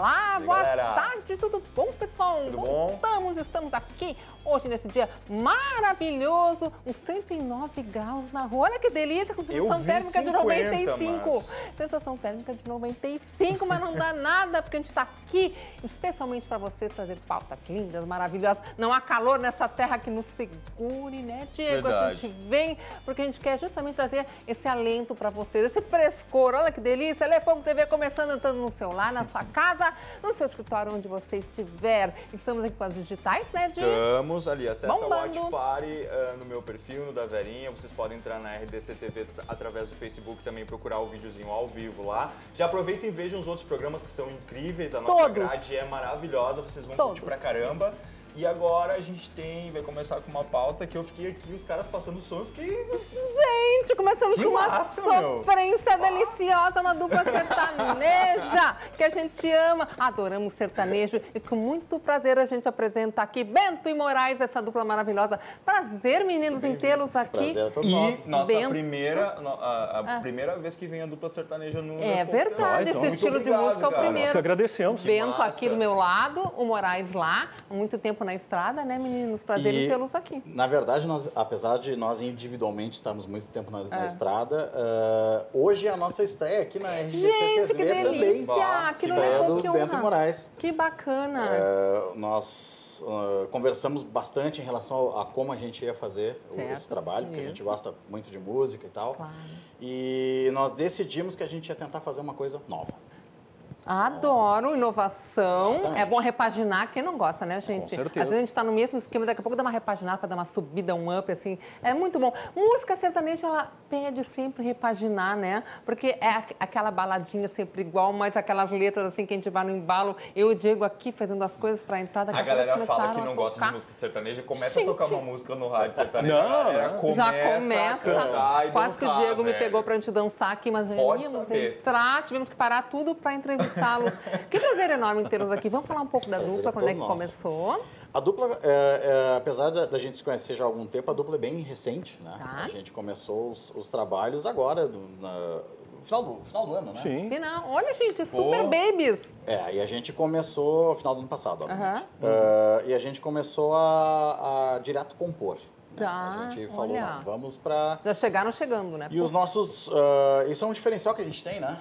Olá, boa tarde, tudo bom, pessoal? Tudo bom? Estamos aqui hoje nesse dia maravilhoso, uns 39 graus na rua. Olha que delícia, com sensação térmica de 95. Sensação térmica de 95, mas não dá nada, porque a gente está aqui especialmente para vocês trazer pautas lindas, maravilhosas. Não há calor nessa terra que nos segure, né, Diego? Verdade. A gente vem porque a gente quer justamente trazer esse alento para vocês, esse frescor. Olha que delícia, Lefogo TV começando, entrando no seu lar, na sua casa, no seu escritório, onde você estiver. Estamos aqui com as digitais, né, Diego? Estamos ali, acessa o Bombando. Watch Party no meu perfil, no da Verinha. Vocês podem entrar na RDC TV através do Facebook, também procurar o videozinho ao vivo lá. Já aproveitem e vejam os outros programas que são incríveis. A nossa grade é maravilhosa, vocês vão curtir pra caramba. E agora a gente vai começar com uma pauta que eu fiquei aqui, os caras passando som, eu fiquei... Gente, começamos com uma sofrência deliciosa, uma dupla sertaneja que a gente ama. Adoramos sertanejo e com muito prazer a gente apresenta aqui Bento e Moraes, essa dupla maravilhosa. Prazer, meninos, em tê-los aqui. Prazer é todo E nosso. nossa primeira vez que vem a dupla sertaneja no... É verdade, esse estilo de música é o primeiro. Nós que agradecemos. Bento aqui do meu lado, o Moraes lá, há muito tempo na estrada, né, meninos? Prazer em tê-los aqui. Na verdade, apesar de nós individualmente estarmos muito tempo na estrada, hoje é a nossa estreia aqui na RDC Gente, que TV delícia! também. Aqui no Estreia Lefogo, do que Bento e honra. Moraes. Que bacana! Nós conversamos bastante em relação a como a gente ia fazer esse trabalho, porque a gente gosta muito de música e tal. Claro. E nós decidimos que a gente ia tentar fazer uma coisa nova. Adoro inovação. Exatamente. É bom repaginar. Quem não gosta, né, gente? Com certeza. Às vezes a gente está no mesmo esquema, daqui a pouco dá uma repaginada para dar uma subida, um up, assim. É muito bom. Música sertaneja, ela pede sempre repaginar, né? Porque é aquela baladinha sempre igual, mas aquelas letras, assim, que a gente vai no embalo. Eu e o Diego aqui fazendo as coisas para entrar. Daqui A galera pouco fala que não começaram a gosta de tocar. música sertaneja, começa Gente. a tocar uma música no rádio sertanejo. Não, Já começa. A cantar e Quase que o dançar, Diego me velho. pegou pra gente dançar aqui, mas Pode íamos saber. entrar, tivemos que parar tudo para entrevistá-los. Que prazer enorme tê-los aqui. Vamos falar um pouco da Prazer dupla, é quando é que todo nosso. começou? A dupla, apesar da gente se conhecer já há algum tempo, a dupla é bem recente, né? Tá. A gente começou os trabalhos agora, no final do ano, né? Sim. Final. Olha, gente, super babies. E a gente começou no final do ano passado, obviamente. Aham. E a gente começou a direto compor. Né? Tá, A gente falou, olha. não, vamos pra... Já chegaram chegando, né? E os nossos... isso é um diferencial que a gente tem, né?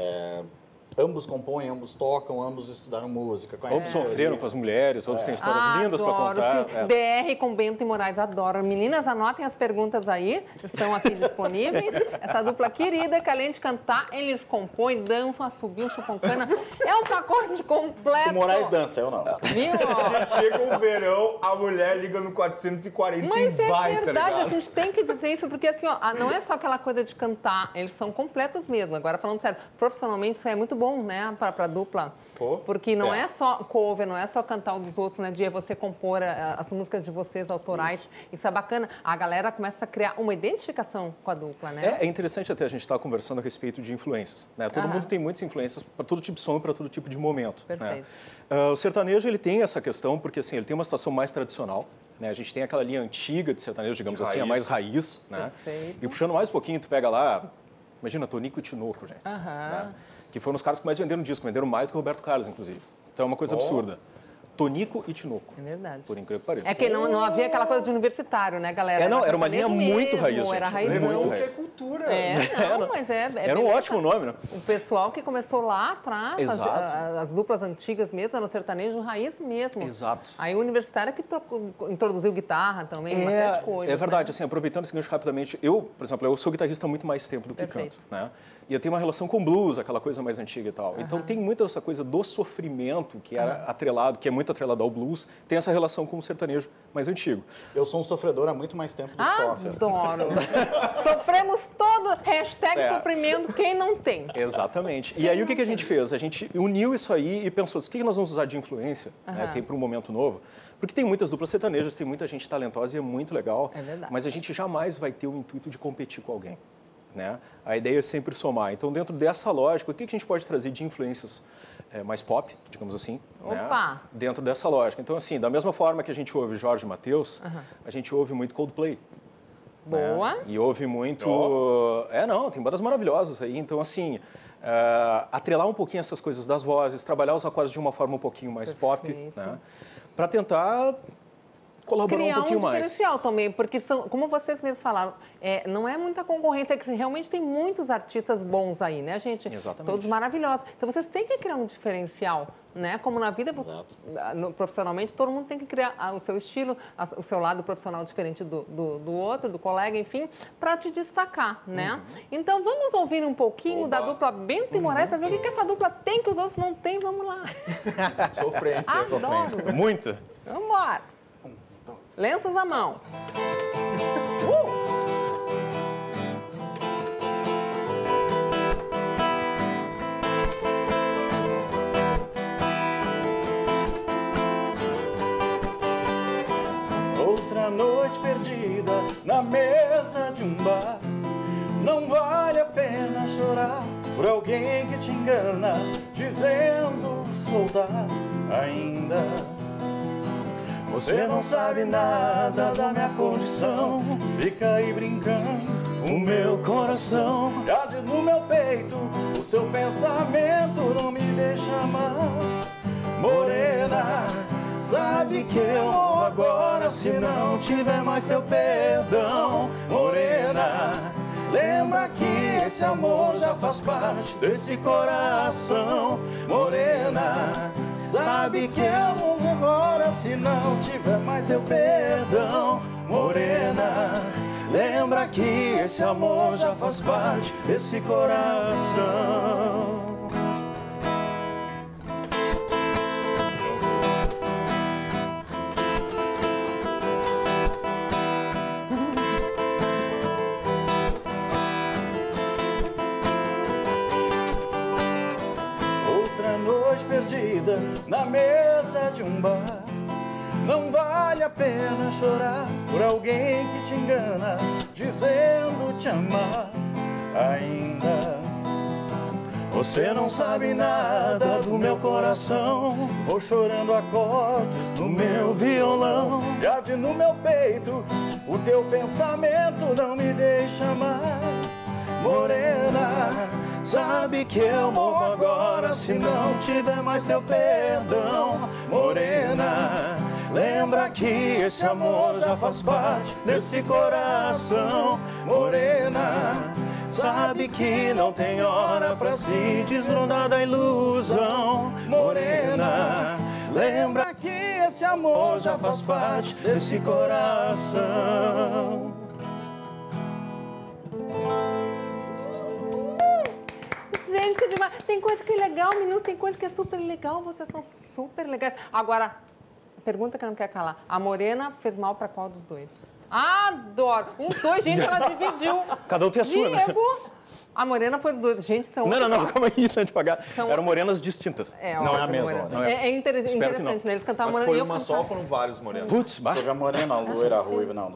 Ambos compõem, ambos tocam, ambos estudaram música. Todos sofreram com as mulheres, outros têm histórias lindas para Adoro, contar. sim. BR com Bento e Moraes, adoro. Meninas, anotem as perguntas aí, estão aqui disponíveis. Essa dupla querida, que além de cantar, eles compõem, dançam, assobiam, chupam cana. É um pacote completo. O Moraes dança, eu não. Viu? Chega o verão, a mulher liga no 440 Mas e é vai, tá verdade, ligado? a gente tem que dizer isso, porque assim, ó, não é só aquela coisa de cantar, eles são completos mesmo. Agora, falando sério, profissionalmente isso é muito bom, né, pra dupla. Pô. Porque não é só cover, não é só cantar o dos outros, né, de você compor as músicas de vocês, autorais. Isso é bacana. A galera começa a criar uma identificação com a dupla, né? É interessante até a gente estar conversando a respeito de influências, né? Todo mundo tem muitas influências para todo tipo de som e para todo tipo de momento. Perfeito. Né? O sertanejo, ele tem essa questão, porque assim, ele tem uma situação mais tradicional, né? A gente tem aquela linha antiga de sertanejo, digamos assim, a mais raiz, né? Perfeito. E puxando mais um pouquinho, tu pega lá, imagina, Tonico e Tinoco, gente. Né? Que foram os caras que mais venderam disco, venderam mais do que o Roberto Carlos, inclusive. Então é uma coisa absurda. Tonico e Tinoco. É verdade. Por incrível que pareça. É que não havia aquela coisa de universitário, né, galera? Era uma linha muito raiz. Era gente, raizão. muito Que é raiz. cultura. Não, mas Era um beleza. ótimo nome, né? O pessoal que começou lá atrás, Exato. as duplas antigas mesmo, no sertanejo raiz mesmo. Exato. Aí o universitário que introduziu guitarra também, uma série de coisas. É verdade, né? assim, aproveitando esse gancho rapidamente, eu, por exemplo, eu sou guitarrista há muito mais tempo do que Perfeito. canto, né? E eu tenho uma relação com blues, aquela coisa mais antiga e tal. Então tem muito essa coisa do sofrimento que é atrelado, que é muito atrelado ao blues, tem essa relação com o sertanejo mais antigo. Eu sou um sofredor há muito mais tempo do que toco. Adoro. Sofremos todo, hashtag sofrimento, quem não tem. Exatamente. E aí o que a gente fez? A gente uniu isso aí e pensou, o que nós vamos usar de influência, né, tem para um momento novo? Porque tem muitas duplas sertanejas, tem muita gente talentosa e é muito legal. É verdade. Mas a gente jamais vai ter o intuito de competir com alguém. Né? A ideia é sempre somar. Então, dentro dessa lógica, o que a gente pode trazer de influências mais pop, digamos assim, Opa! né? Dentro dessa lógica. Então, assim, da mesma forma que a gente ouve Jorge Mateus, a gente ouve muito Coldplay. Boa. Né? E ouve muito... não, tem bandas maravilhosas aí. Então, assim, atrelar um pouquinho essas coisas das vozes, trabalhar os acordes de uma forma um pouquinho mais pop, né? Para tentar colaborar um pouquinho mais. Criar um diferencial também, porque são, como vocês mesmos falaram, não é muita concorrência, é que realmente tem muitos artistas bons aí, né, gente? Exatamente. Todos maravilhosos. Então vocês têm que criar um diferencial, né? Como na vida, profissionalmente, todo mundo tem que criar o seu estilo, o seu lado profissional diferente do outro, do colega, enfim, para te destacar, né? Então vamos ouvir um pouquinho da dupla Bento e Moraes, para ver o que essa dupla tem que os outros não têm. Vamos lá. Sofrência, sofrência. Muita. Vamos embora. Lenços à mão. Outra noite perdida na mesa de um bar. Não vale a pena chorar por alguém que te engana, dizendo voltar ainda. Você não sabe nada da minha condição, fica aí brincando o meu coração. Arde no meu peito, o seu pensamento não me deixa mais. Morena, sabe que eu morro agora se não tiver mais teu perdão. Morena, lembra que esse amor já faz parte desse coração. Morena, sabe que eu morro agora se não tiver mais teu perdão. Morena, lembra que esse amor já faz parte desse coração. Perdida na mesa de um bar. Não vale a pena chorar por alguém que te engana, dizendo te amar ainda. Você não sabe nada do meu coração. Vou chorando acordes no meu violão. E arde no meu peito, o teu pensamento não me deixa mais. Morena, sabe que eu morro agora se não tiver mais teu perdão. Morena, lembra que esse amor já faz parte desse coração. Morena, sabe que não tem hora pra se desgrudar da ilusão. Morena, lembra que esse amor já faz parte desse coração. Gente, que demais. Tem coisa que é legal, meninos, tem coisa que é super legal, vocês são super legais. Agora, pergunta que eu não quero calar. A Morena fez mal pra qual dos dois? Adoro. Os dois, gente, ela dividiu. Cada um tem a sua, né? A Morena foi dos dois. Gente, são... Não, calma aí, tá devagar. Eram morenas distintas. Não é a mesma. É interessante, né? Eles cantaram Morena. Mas foi uma só ou foram vários morenos? Putz, teve a morena, a loira, a ruiva, não.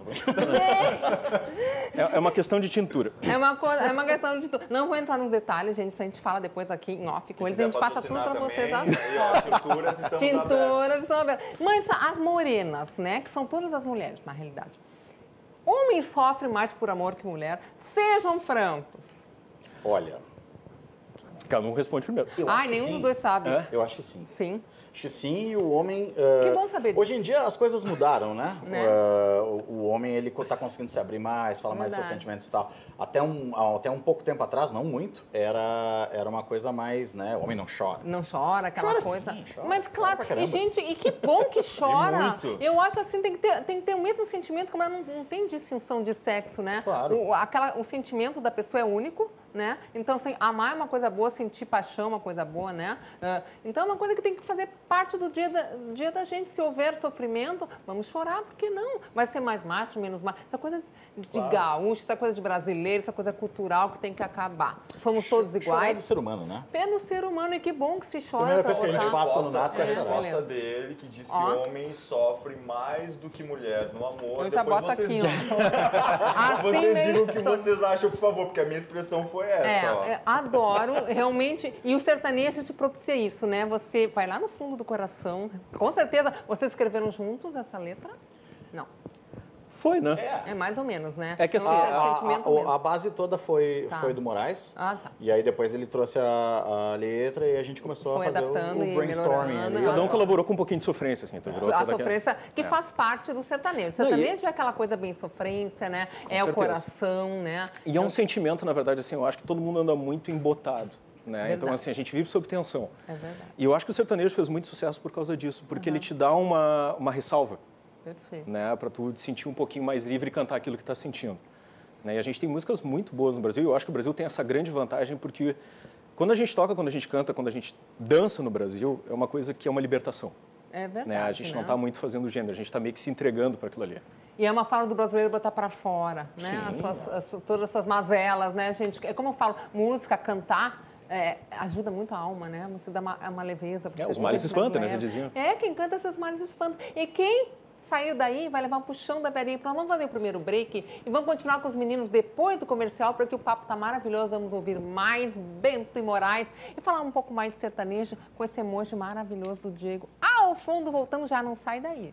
É uma questão de tintura. É uma questão de tintura. Não vou entrar nos detalhes, gente, isso a gente fala depois aqui em off com eles. A gente passa tudo pra vocês. Tinturas estão abertas. Mas as morenas, né, que são todas as mulheres, na realidade. Homem sofre mais por amor que mulher. Sejam francos. Olha... Cada um responde primeiro. Nenhum dos dois sabe. Eu acho que sim. Sim. Acho que sim, e o homem... Que bom saber disso. Hoje em dia as coisas mudaram, né? O homem, ele tá conseguindo se abrir mais, falar mais dos seus sentimentos e tal. Até um pouco tempo atrás, não muito, era uma coisa mais, né? O homem não chora. Não chora, aquela coisa. Sim, chora. Mas claro, e gente, e que bom que chora. Muito. Eu acho assim, tem que ter o mesmo sentimento, como não tem distinção de sexo, né? Claro. O sentimento da pessoa é único, né? Então, assim, amar é uma coisa boa, sentir paixão é uma coisa boa, né? Então, é uma coisa que tem que fazer parte do dia da gente. Se houver sofrimento, vamos chorar, por que não? Vai ser mais macho, menos macho. Essa coisa de gaúcho, essa coisa de brasileiro, essa coisa cultural que tem que acabar. Somos todos iguais. Chorar é do ser humano, né? É do ser humano, e que bom que se chora. A primeira coisa que a gente faz quando nasce é a chorar. resposta dele, que diz que homem sofre mais do que mulher no amor. Eu já boto aqui, ó. Vocês digam o que vocês acham, por favor, porque a minha expressão foi essa, ó. Adoro, realmente. E o sertanejo te propicia isso, né? Você vai lá no fundo do coração. Com certeza, vocês escreveram juntos essa letra? Não. Foi, né? É mais ou menos, né? É que assim, a base toda foi do Moraes. Ah, tá. E aí depois ele trouxe a letra e a gente começou a fazer o brainstorming ali. Cada um colaborou com um pouquinho de sofrência, assim. Então virou a sofrência que faz parte do sertanejo. O sertanejo é aquela coisa bem sofrência, né? É o coração, né? E é um sentimento, na verdade, assim, eu acho que todo mundo anda muito embotado. Né? Então, assim, a gente vive sob tensão. É verdade. E eu acho que o sertanejo fez muito sucesso por causa disso, porque ele te dá uma ressalva. Perfeito. Né? Para tu te sentir um pouquinho mais livre e cantar aquilo que está sentindo. Né? E a gente tem músicas muito boas no Brasil, e eu acho que o Brasil tem essa grande vantagem, porque quando a gente toca, quando a gente canta, quando a gente dança no Brasil, é uma coisa que é uma libertação. É verdade, né? A gente não está muito fazendo gênero, a gente está meio que se entregando para aquilo ali. E é uma forma do brasileiro botar para fora, né? Todas essas mazelas, né, gente? É como eu falo, música, cantar... ajuda muito a alma, né? Você dá uma leveza. Os males espantam, né? Já dizia. Quem canta esses males espanta. E quem sair daí vai levar um puxão da Verinha. Nós vamos fazer o primeiro break e vamos continuar com os meninos depois do comercial, porque o papo tá maravilhoso. Vamos ouvir mais Bento e Moraes e falar um pouco mais de sertanejo com esse emoji maravilhoso do Diego. Ao fundo, voltamos já, não sai daí.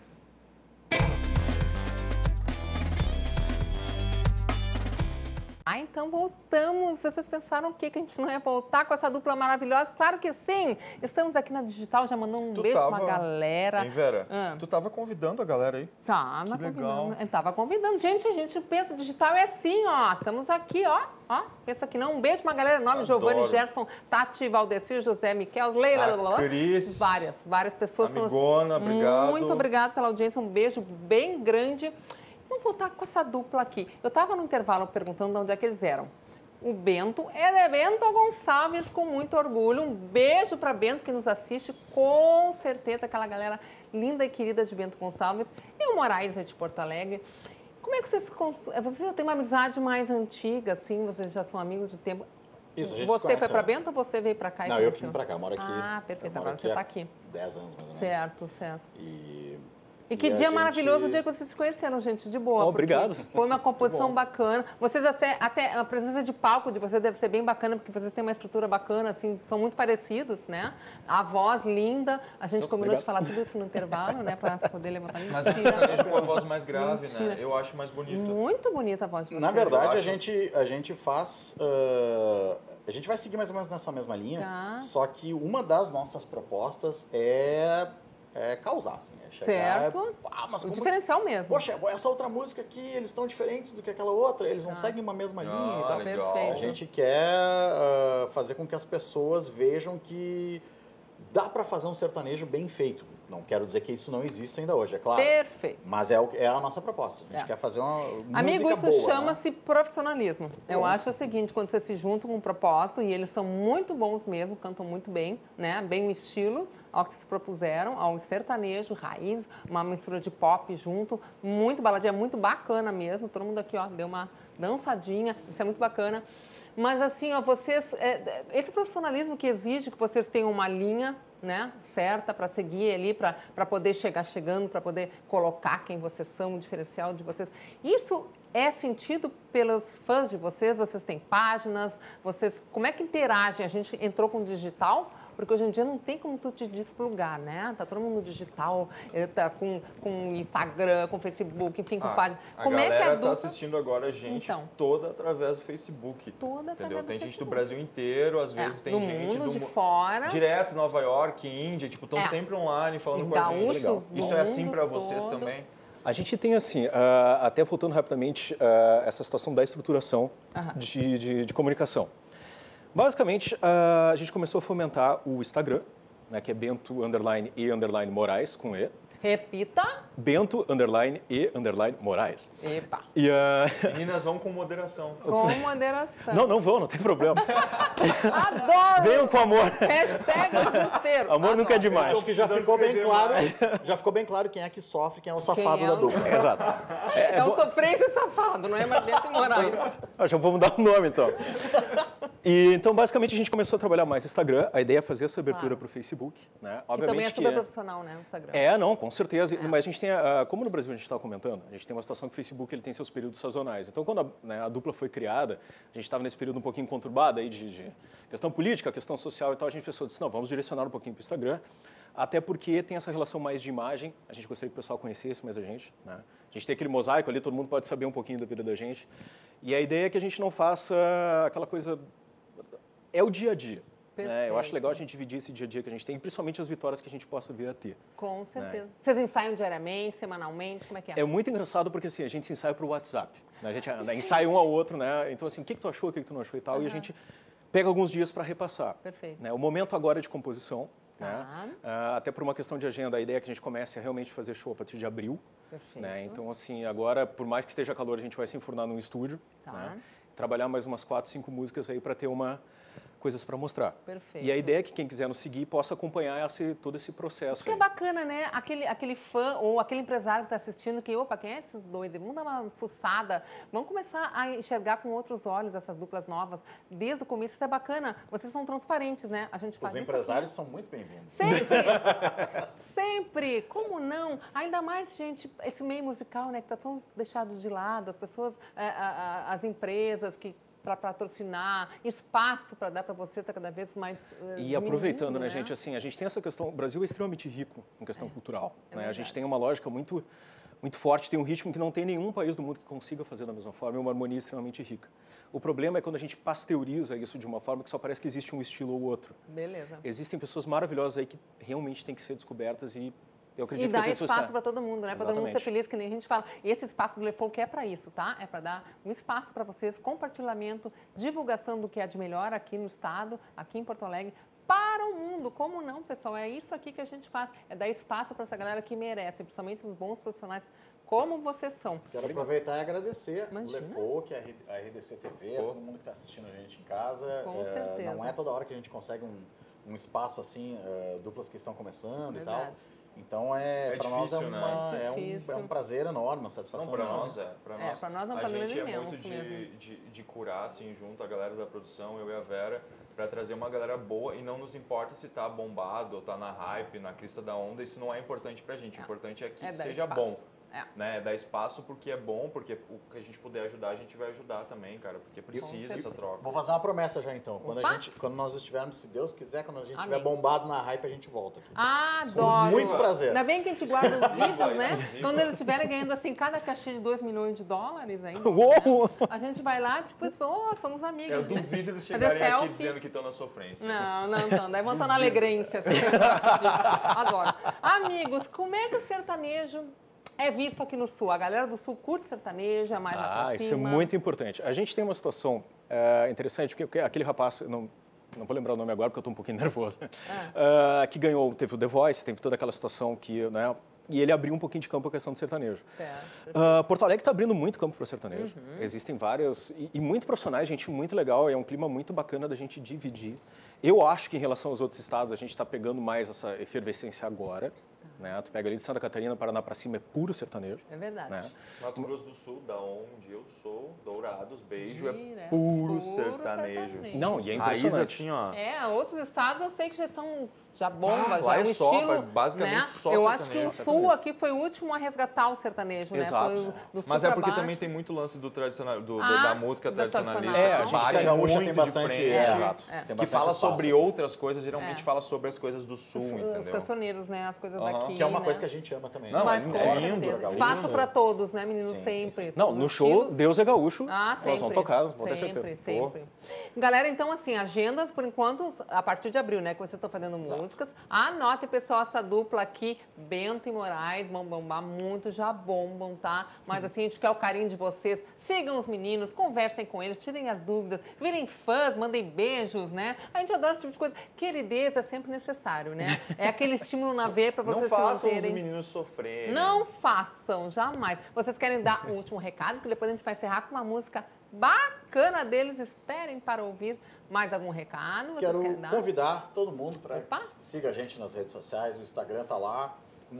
Então voltamos. Vocês pensaram o quê? Que a gente não ia voltar com essa dupla maravilhosa? Claro que sim! Estamos aqui na Digital, já mandando um beijo pra uma galera. Hein, Vera? Tu tava convidando a galera aí? Tava convidando. Tava convidando. Gente, a gente pensa, Digital é assim, ó. Estamos aqui, ó. Pensa que não. Um beijo pra uma galera enorme. Giovanni, Gerson, Tati, Valdecir, José, Miquel, Leila, Cris. Várias pessoas. Amigona, obrigado. Muito obrigado pela audiência. Um beijo bem grande. Vamos voltar com essa dupla aqui. Eu estava no intervalo perguntando de onde é que eles eram. O Bento é de Bento Gonçalves, com muito orgulho. Um beijo para Bento, que nos assiste. Com certeza, aquela galera linda e querida de Bento Gonçalves. E o Moraes é de Porto Alegre. Como é que vocês já têm uma amizade mais antiga, assim? Vocês já são amigos do tempo? Isso, a gente Você foi para Bento ou você veio para cá? Não, eu vim para cá, eu moro aqui. Ah, perfeito. Agora você está aqui. 10 anos, mais ou menos. Certo. E que dia maravilhoso o dia que vocês se conheceram, gente, de boa. Obrigado. Foi uma composição bacana. Vocês até a presença de palco de vocês deve ser bem bacana, porque vocês têm uma estrutura bacana, assim, são muito parecidos, né? A voz linda, a gente combinou de falar tudo isso no intervalo, né, para poder levantar. Mas a sertanejo com a voz mais grave, né? Eu acho mais bonito. Muito bonita a voz de vocês. Na verdade, a gente faz... a gente vai seguir mais ou menos nessa mesma linha, só que uma das nossas propostas é causar, assim. É chegar... Certo. Mas o diferencial mesmo. Poxa, essa outra música aqui, eles estão diferentes do que aquela outra, eles não seguem uma mesma linha e tal. Legal. A gente quer fazer com que as pessoas vejam que dá para fazer um sertanejo bem feito. Não quero dizer que isso não existe ainda hoje, é claro. Perfeito. Mas é a nossa proposta. A gente quer fazer uma música Amigo, isso boa, chama-se profissionalismo. Eu acho o seguinte, quando você se junta com um propósito, e eles são muito bons mesmo, cantam muito bem, né? Bem o estilo ao que se propuseram, ao sertanejo, raiz, uma mistura de pop junto, muito baladinha, muito bacana mesmo. Todo mundo aqui, ó, deu uma dançadinha, isso é muito bacana. Mas assim, ó, vocês, esse profissionalismo que exige que vocês tenham uma linha, né, certa para seguir ali, para poder chegar chegando, para poder colocar quem vocês são, o diferencial de vocês. Isso é sentido pelos fãs de vocês? Vocês têm páginas? Como é que interagem? A gente entrou com o digital, porque hoje em dia não tem como tu te desplugar, né? Tá todo mundo no digital, tá com Instagram, com Facebook, enfim, com página. Como é que a dupla... tá assistindo agora a gente toda através do Facebook. Toda através do Tem gente Facebook. do Brasil inteiro, às vezes tem gente do mundo, de fora. Direto, Nova York, Índia, tipo, estão sempre online falando com a gente. Legal. Isso é assim para vocês também? A gente tem, assim, até voltando rapidamente, essa situação da estruturação de comunicação. Basicamente, a gente começou a fomentar o Instagram, né, que é Bento_e_Moraes, com E. Repita. Bento_e_Moraes. Epa. Meninas, vão com moderação. Com moderação. Não vão, não tem problema. Adoro! Venham com amor. Hashtag desespero. Amor nunca é demais. Acho que já ficou bem claro quem é que sofre, quem é o safado da dupla. Exato. É o sofrência safado, não é mais Bento e Moraes. Já vamos dar o nome, então. Então, basicamente, a gente começou a trabalhar mais no Instagram. A ideia é fazer essa abertura para o Facebook, né? Obviamente que também é super profissional, né, o Instagram. Não, com certeza. Mas a gente tem, como no Brasil a gente estava comentando, a gente tem uma situação que o Facebook ele tem seus períodos sazonais. Então, quando a dupla foi criada, a gente estava nesse período um pouquinho conturbado aí de questão política, questão social e tal, a gente pensou, disse, não, vamos direcionar um pouquinho para o Instagram. até porque tem essa relação mais de imagem, a gente gostaria que o pessoal conhecesse mais a gente, né? A gente tem aquele mosaico ali, todo mundo pode saber um pouquinho da vida da gente, e a ideia é que a gente não faça aquela coisa... É o dia a dia. Né? Eu acho legal a gente dividir esse dia a dia que a gente tem, principalmente as vitórias que a gente possa vir a ter. Com certeza. Né? Vocês ensaiam diariamente, semanalmente, como é que é? É muito engraçado porque assim, a gente se ensaia para o WhatsApp. Né? A gente ensaia um ao outro, né? Então assim, o que tu achou, o que tu não achou e tal, e a gente pega alguns dias para repassar. Perfeito. Né? O momento agora é de composição, né? Até por uma questão de agenda, a ideia é que a gente comece a realmente fazer show a partir de abril. Perfeito. Né? Então assim, agora, por mais que esteja calor, a gente vai se enfurnar num estúdio, né? Trabalhar mais umas 4, 5 músicas aí para ter coisas para mostrar. Perfeito. E a ideia é que quem quiser nos seguir possa acompanhar todo esse processo. Isso que é bacana, né? Aquele fã ou aquele empresário que está assistindo, que, opa, quem é esses doidos? Vamos dar uma fuçada. Vamos começar a enxergar com outros olhos essas duplas novas. Desde o começo, isso é bacana. Vocês são transparentes, né? A gente faz Os empresários são muito bem-vindos. Sempre! Sempre! Como não? Ainda mais, gente, esse meio musical, né? Que está tão deixado de lado. As pessoas, as empresas que... para patrocinar, espaço para dar para você está cada vez mais E aproveitando, né, gente, assim, a gente tem essa questão, o Brasil é extremamente rico em questão cultural, né? A gente tem uma lógica muito forte, tem um ritmo que não tem nenhum país do mundo que consiga fazer da mesma forma, é uma harmonia extremamente rica. O problema é quando a gente pasteuriza isso de uma forma que só parece que existe um estilo ou outro. Beleza. Existem pessoas maravilhosas aí que realmente têm que ser descobertas e eu acredito e que dá espaço para todo mundo, né? Para todo mundo ser feliz, que nem a gente fala. E esse espaço do Le Folk é para isso, tá? É para dar um espaço para vocês, compartilhamento, divulgação do que há de melhor aqui no estado, aqui em Porto Alegre, para o mundo. Como não, pessoal? É isso aqui que a gente faz. É dar espaço para essa galera que merece, principalmente os bons profissionais como vocês são. Quero aproveitar e agradecer o Le Folk, a RDC TV, a todo mundo que está assistindo a gente em casa. Com certeza. Não é toda hora que a gente consegue um espaço assim, duplas que estão começando e tal. Então, para nós é um prazer enorme, uma satisfação enorme. Para nós é um prazer imenso. A gente é muito de curar, assim, junto a galera da produção, eu e a Vera, para trazer uma galera boa e não nos importa se tá bombado ou tá na hype, na crista da onda, isso não é importante pra gente. O importante é que seja bom. Né? Dar espaço porque é bom, porque o que a gente puder ajudar, a gente vai ajudar também, cara, porque precisa essa troca. Vou fazer uma promessa já então. Quando nós estivermos, se Deus quiser, quando a gente estiver bombado na hype, a gente volta aqui. Adoro! Muito prazer. Ainda bem que a gente guarda os vídeos, né? Quando eles estiverem ganhando assim, cada cachê de 2 milhões de dólares ainda. Uou! Né? A gente vai lá, tipo, somos amigos. Eu duvido eles chegarem aqui dizendo que estão na sofrência. Não estão. Daí vão estar na alegrência. Assim, adoro. Amigos, como é que o sertanejo é visto aqui no Sul? A galera do Sul curte sertanejo, é mais lá pra cima. Isso é muito importante. A gente tem uma situação interessante, porque aquele rapaz, não vou lembrar o nome agora porque eu estou um pouquinho nervoso, que ganhou, teve o The Voice, teve toda aquela situação que, né, e ele abriu um pouquinho de campo a questão do sertanejo. Porto Alegre está abrindo muito campo para o sertanejo. Existem várias, e muito profissionais, gente muito legal, é um clima muito bacana da gente dividir. Eu acho que em relação aos outros estados, a gente está pegando mais essa efervescência agora. Né? Tu pega ali de Santa Catarina, Paraná para cima, é puro sertanejo. É verdade. Né? Mato Grosso do Sul, da onde eu sou, Dourados, beijo, é puro sertanejo. Não, e é impressionante. Assim, ó. Outros estados eu sei que já estão, já bomba, já lá é um estilo, né? basicamente só eu sertanejo. acho que o Sul aqui foi o último a resgatar o sertanejo, exato. Né? Foi do sul mas é porque baixo. também tem muito lance do tradicional, da música tradicionalista. A gente gaúcha tem bastante, que fala sobre outras coisas, geralmente fala sobre as coisas do Sul, entendeu? Os cancioneiros, né? As coisas daqui. Que é uma coisa que a gente ama também. Não, mas é lindo. Espaço para todos, né, meninos? Sempre. Não, no show, Deus é gaúcho, sempre. nós vamos tocar, vou ter certeza. Sempre. Galera, então, assim, agendas, por enquanto, a partir de abril, né, que vocês estão fazendo músicas. Anotem, pessoal, essa dupla aqui, Bento e Moraes, vão bombar muito, já bombam, tá? Mas, assim, a gente quer o carinho de vocês. Sigam os meninos, conversem com eles, tirem as dúvidas, virem fãs, mandem beijos, né? A gente adora esse tipo de coisa. Queridez é sempre necessário, né? É aquele estímulo na veia para vocês se manterem. Os meninos sofrerem. Não façam, jamais. Vocês querem dar o último recado, que depois a gente vai encerrar com uma música bacana deles. Esperem para ouvir mais algum recado. Quero convidar todo mundo para que siga a gente nas redes sociais. O Instagram tá lá,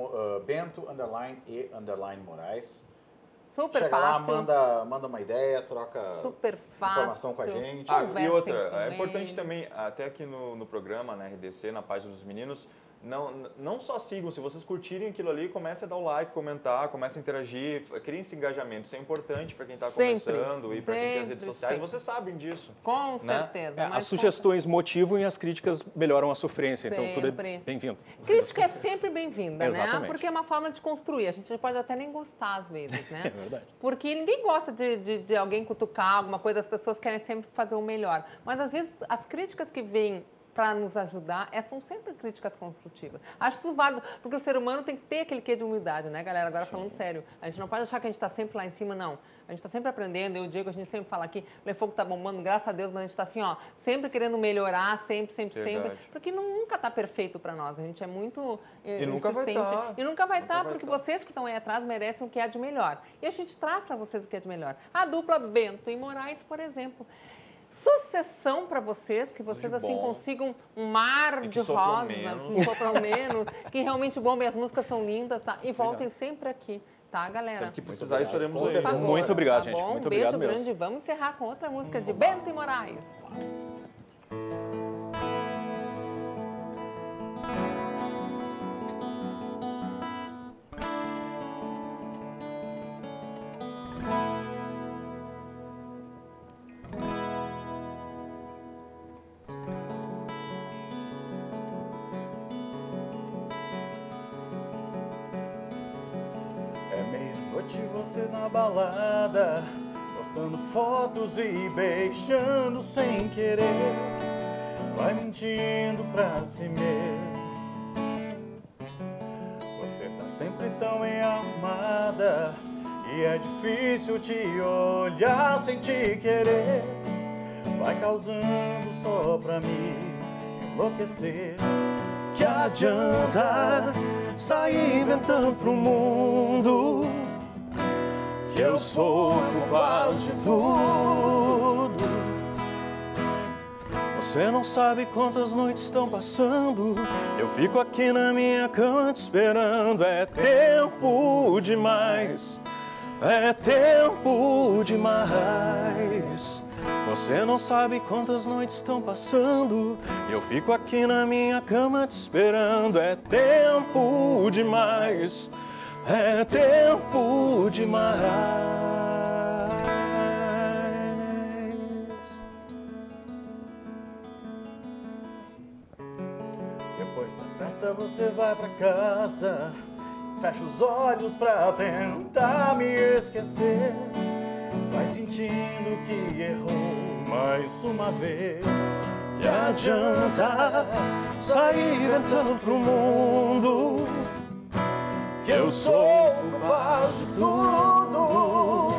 Bento_e_Moraes. Super Chega fácil. lá, manda uma ideia, troca super fácil. Informação com a gente. E outra, é importante também, até aqui no programa, na RDC, na página dos meninos, não só sigam, se vocês curtirem aquilo ali, comece a dar o like, comentar, comece a interagir, criem esse engajamento. Isso é importante para quem está começando e para quem tem as redes sociais. Vocês sabem disso. Com certeza. As sugestões motivam e as críticas melhoram a sofrência. Então, tudo é bem-vindo. Crítica é sempre bem-vinda, né? Porque é uma forma de construir. A gente pode até nem gostar às vezes, né? É verdade. Porque ninguém gosta de alguém cutucar alguma coisa, as pessoas querem sempre fazer o melhor. Mas às vezes as críticas que vêm para nos ajudar, são sempre críticas construtivas. Acho isso válido, porque o ser humano tem que ter aquele quê de humildade, né, galera? Agora, falando sério, a gente não pode achar que a gente está sempre lá em cima, não. A gente está sempre aprendendo, eu e o Diego, a gente sempre fala aqui, o Le Fogo tá bombando, graças a Deus, mas a gente está assim, ó, sempre querendo melhorar, sempre, porque nunca está perfeito para nós, a gente é muito insistente. E nunca vai estar, porque vocês que estão aí atrás merecem o que há de melhor. E a gente traz para vocês o que é de melhor. A dupla Bento e Moraes, por exemplo. Sucessão para vocês, que vocês assim consigam um mar de rosas, sofram menos, que realmente bombem, as músicas são lindas, tá? E voltem sempre aqui, tá, galera? Sempre que precisar, estaremos aí. Muito obrigado, gente. Muito obrigado mesmo. Beijo grande. Vamos encerrar com outra música de Bento e Moraes. Você na balada, postando fotos e beijando sem querer, vai mentindo pra si mesmo. Você tá sempre tão bem arrumada e é difícil te olhar sem te querer. Vai causando só pra me enlouquecer. Que adianta sair inventando pro mundo que eu sou culpado de tudo. Você não sabe quantas noites estão passando, eu fico aqui na minha cama te esperando. É tempo demais, é tempo demais. Você não sabe quantas noites estão passando, eu fico aqui na minha cama te esperando. É tempo demais, é tempo demais. Depois da festa você vai pra casa, fecha os olhos pra tentar me esquecer. Vai sentindo que errou mais uma vez. E adianta sair inventando pro mundo que eu sou culpado de tudo.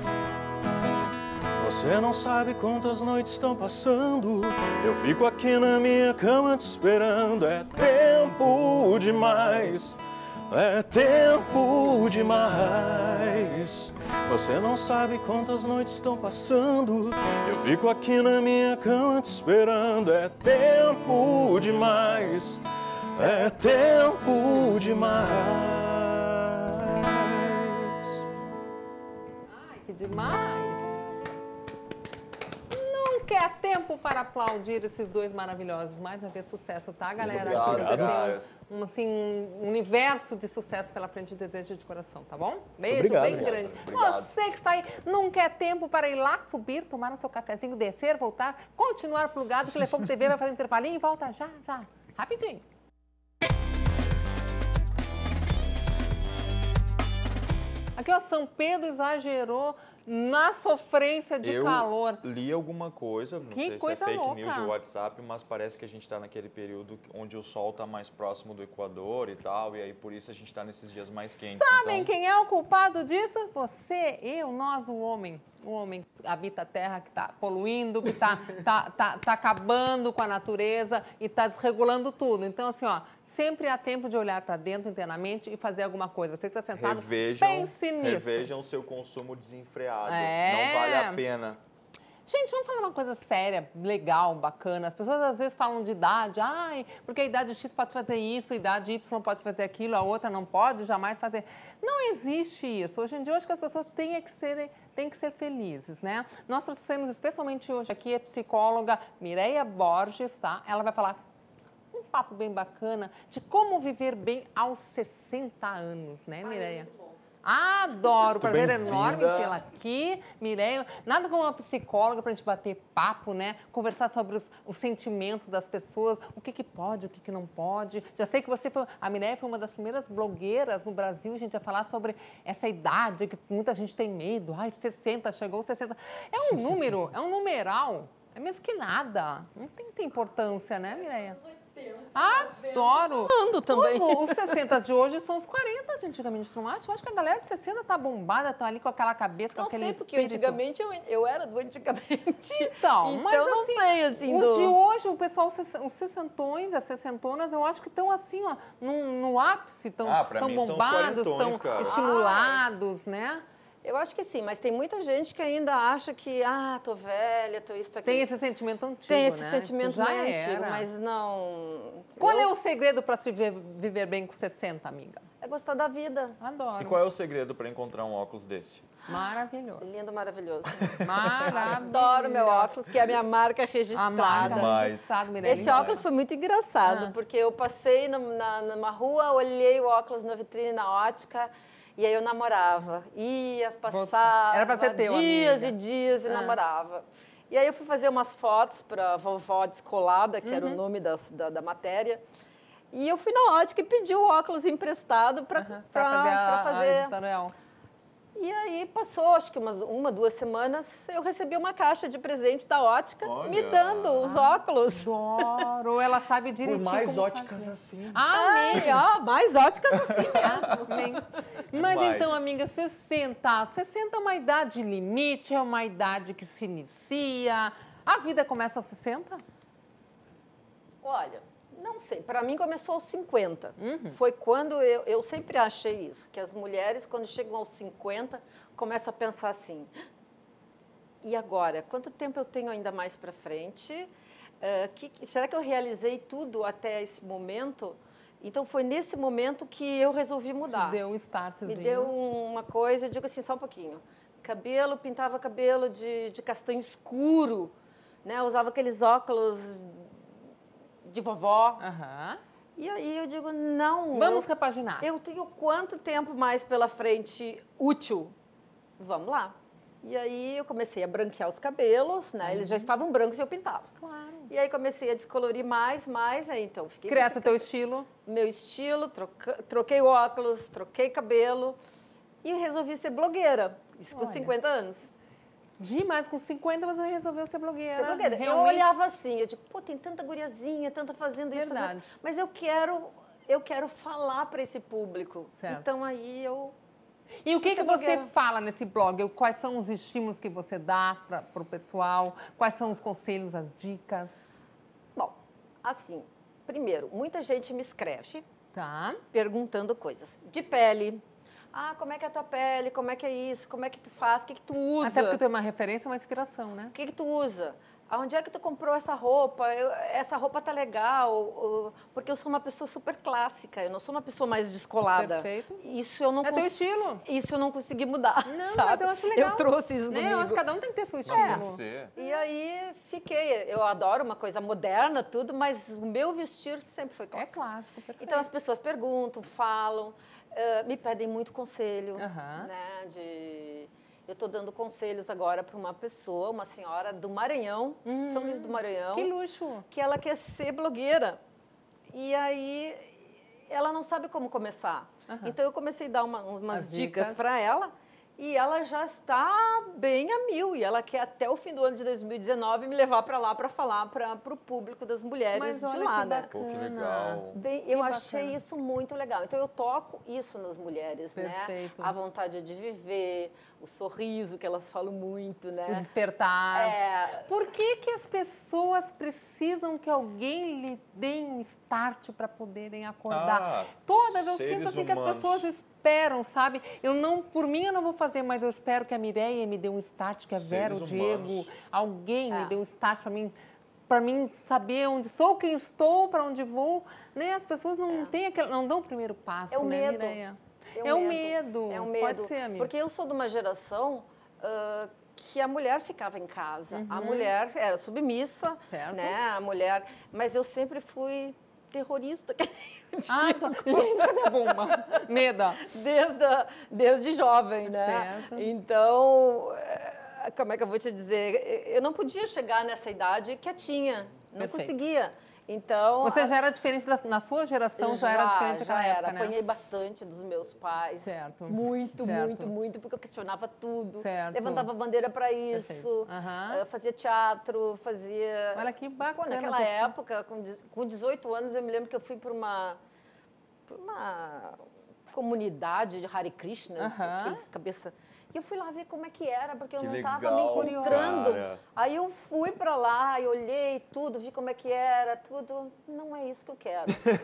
Você não sabe quantas noites estão passando, eu fico aqui na minha cama te esperando. É tempo demais, é tempo demais. Você não sabe quantas noites estão passando, eu fico aqui na minha cama te esperando. É tempo demais, é tempo demais. Ai, que demais! Não quer tempo para aplaudir esses dois maravilhosos. Mais uma vez, sucesso, tá, galera? Muito obrigado. Um universo de sucesso pela frente, desejo de coração, tá bom? Beijo obrigado, bem grande. Obrigado. Você que está aí, não quer tempo para ir lá subir, tomar o seu cafezinho, descer, voltar, continuar plugado, que o Le Fogo TV vai fazer um intervalinho e volta já, rapidinho. Aqui, ó, São Pedro exagerou na sofrência de calor. Eu li alguma coisa, não sei se é fake news de WhatsApp, mas parece que a gente está naquele período onde o sol está mais próximo do Equador e tal, e aí por isso a gente está nesses dias mais quentes. Sabem quem é o culpado disso? Você, eu, nós, o homem. O homem que habita a terra, que está poluindo, que está acabando com a natureza e está desregulando tudo. Então, assim, ó, sempre há tempo de olhar para dentro internamente e fazer alguma coisa. Você que está sentado, pense nisso. Revejam o seu consumo desenfreado. Não vale a pena. Gente, vamos falar uma coisa séria, legal, bacana. As pessoas às vezes falam de idade, porque a idade X pode fazer isso, a idade Y pode fazer aquilo, a outra não pode jamais fazer. Não existe isso. Hoje em dia, eu acho que as pessoas têm que ser felizes, né? Nós trouxemos especialmente hoje aqui a psicóloga Mireia Borges, tá? Ela vai falar um papo bem bacana de como viver bem aos 60 anos, né, Mireia? Muito bom. Adoro, prazer enorme tê-la aqui, Mireia. Nada como uma psicóloga para a gente bater papo, né? Conversar sobre os sentimentos das pessoas, o que pode, o que não pode. Já sei que a Mireia foi uma das primeiras blogueiras no Brasil, a gente ia falar sobre essa idade que muita gente tem medo. Ai, 60, chegou 60. É um número, é um numeral. É mesmo que nada. Não tem importância, né, Mireia? Adoro! Também. Os 60 de hoje são os 40 de antigamente, não acha? Eu acho que a galera de 60 tá bombada, tá ali com aquela cabeça, com aquele espírito. Porque antigamente eu era do antigamente. Então, mas não assim, sei, assim, os de hoje, o pessoal, os sessentões, as sessentonas, eu acho que estão assim, ó, no ápice, tão bombados, tão estimulados, né? Eu acho que sim, mas tem muita gente que ainda acha que, tô velha, tô isso, tô aquilo. Tem esse sentimento antigo, Tem esse né? sentimento antigo, mas não... Qual é o segredo para se viver bem com 60, amiga? É gostar da vida. Adoro. E qual é o segredo para encontrar um óculos desse? Maravilhoso. Lindo, maravilhoso. Maravilhoso. Adoro meu óculos, que é a minha marca registrada. A marca registrada, Mireia. Esse óculos foi muito engraçado, porque eu passei numa rua, olhei o óculos na vitrine, na ótica, e aí eu namorava. Ia, passava Era pra ser teu, dias amiga. e dias e namorava. E aí eu fui fazer umas fotos para Vovó Descolada, que era o nome da matéria. E eu fui na ótica e pedi o óculos emprestado para fazer. E aí passou, acho que uma, 2 semanas, eu recebi uma caixa de presente da ótica, me dando os óculos. Adoro! Ela sabe direitinho Por mais como óticas fazer. assim. Amém! Mais óticas assim mesmo. Amém. Mas então, amiga, 60 é uma idade limite, é uma idade que se inicia. A vida começa aos 60? Olha, não sei. Para mim começou aos 50. Foi quando eu sempre achei isso, que as mulheres, quando chegam aos 50, começam a pensar assim, e agora? Quanto tempo eu tenho ainda mais para frente? Será que eu realizei tudo até esse momento? Então, foi nesse momento que eu resolvi mudar. Te deu um startzinho. Me deu uma coisa, eu digo assim, só um pouquinho. Cabelo, pintava cabelo de castanho escuro, né? Eu usava aqueles óculos de vovó. E aí eu digo, não. Vamos repaginar. Eu tenho quanto tempo mais pela frente útil? Vamos lá. E aí eu comecei a branquear os cabelos, né? Eles já estavam brancos e eu pintava. Claro. E aí comecei a descolorir mais, aí então fiquei... Criasse o teu estilo. Meu estilo, troquei óculos, troquei cabelo e resolvi ser blogueira. Isso com 50 anos. Demais, com 50 você resolveu ser blogueira. Realmente. Eu olhava assim, eu digo, pô, tem tanta guriazinha, tanta fazendo isso, Verdade. mas eu quero falar para esse público. Certo. Então aí eu... E o que você fala nesse blog? Quais são os estímulos que você dá para o pessoal? Quais são os conselhos, as dicas? Bom, assim, primeiro, muita gente me escreve perguntando coisas de pele. Como é que é a tua pele? Como é que é isso? Como é que tu faz? O que tu usa? Até porque tu é uma referência, uma inspiração, né? O que tu usa? Onde é que tu comprou essa roupa? Essa roupa tá legal. Porque eu sou uma pessoa super clássica, eu não sou uma pessoa mais descolada. Perfeito. Isso eu não teu estilo. Isso eu não consegui mudar. Não, sabe? mas eu acho legal. Eu trouxe isso comigo. Eu acho que cada um tem que ter seu estilo. Tem que ser. E aí fiquei. Eu adoro uma coisa moderna, tudo, mas o meu vestir sempre foi clássico. É clássico, perfeito. Então as pessoas perguntam, falam, me pedem muito conselho, né? Eu estou dando conselhos agora para uma pessoa, uma senhora do Maranhão, São Luís do Maranhão. Que luxo! Que ela quer ser blogueira. E aí ela não sabe como começar. Então eu comecei a dar umas dicas para ela. E ela já está bem a mil. E ela quer até o fim do ano de 2019 me levar para lá para falar para o público das mulheres de lá, né? Pô, que legal. Eu achei isso muito legal. Então eu toco isso nas mulheres, Perfeito. né? A vontade de viver, o sorriso que elas falam muito, né? O despertar. Por que as pessoas precisam que alguém lhe dê um start para poderem acordar? Todas, eu sinto assim que as pessoas esperam, sabe? Por mim eu não vou fazer, mas eu espero que a Mireia me dê um start, que a Vera, o Diego, alguém me dê um start para mim saber onde sou, quem estou, para onde vou, né? As pessoas não dão o primeiro passo, né, Mireia? É o medo. Pode ser, amiga. Porque eu sou de uma geração que a mulher ficava em casa. A mulher era submissa, né? A mulher, mas eu sempre fui terrorista. Ai, gente, cadê a bomba? Medo. Desde jovem, né? Certo. Então, como é que eu vou te dizer? Eu não podia chegar nessa idade quietinha, não conseguia. Então, você já era diferente, na sua geração já era diferente daquela época, né? Apanhei bastante dos meus pais. Certo. Muito, certo. muito, muito, porque eu questionava tudo. Certo. Levantava bandeira para isso. Fazia teatro, fazia... Olha que bacana. Pô, naquela época, com 18 anos, eu me lembro que eu fui para uma comunidade de Hare Krishna, aqueles cabeça... E eu fui lá ver como é que era, porque eu não estava me encontrando. Cara. Aí eu fui para lá e olhei tudo, vi como é que era, tudo. Não é isso que eu quero.